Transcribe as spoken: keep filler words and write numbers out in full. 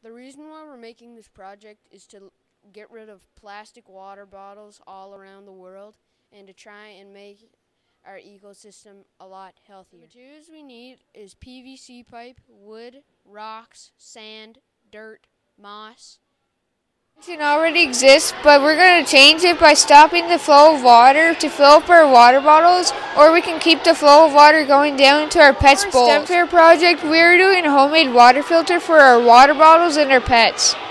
The reason why we're making this project is to get rid of plastic water bottles all around the world and to try and make our ecosystem a lot healthier. The materials we need is P V C pipe, wood, rocks, sand, dirt, moss. It already exists, but we're going to change it by stopping the flow of water to fill up our water bottles, or we can keep the flow of water going down into our pets' bowls. For our STEM Fair project, we're doing a homemade water filter for our water bottles and our pets.